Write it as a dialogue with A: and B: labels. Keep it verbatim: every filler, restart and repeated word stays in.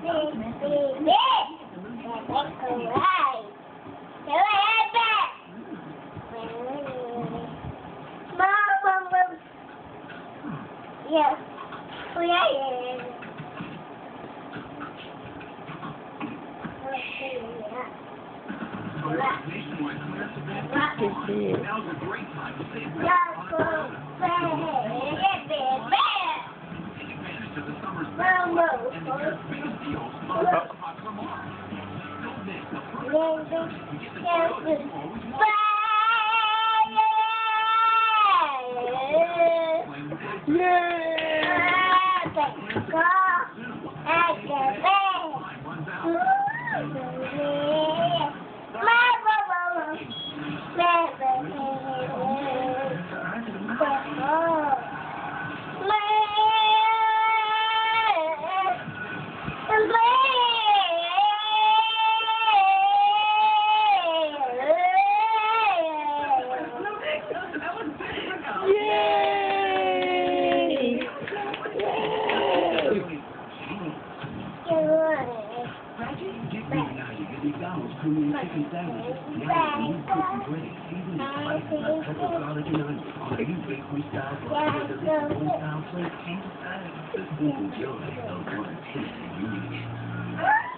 A: Yes. Oh, yeah, yeah.
B: Now's a great time to save
A: Take
B: advantage of the summer's best deals and the year's biggest deals on Hot Tomorrow. Don't miss the perfect opportunity to get the Toyota you always wanted. McDonald's premium chicken sandwiches. Now, new cookie bread, seasoned with spices like pepper, garlic, and onion. Are you bakery style for a delicious home style plate? Enjoy those one tasty unique.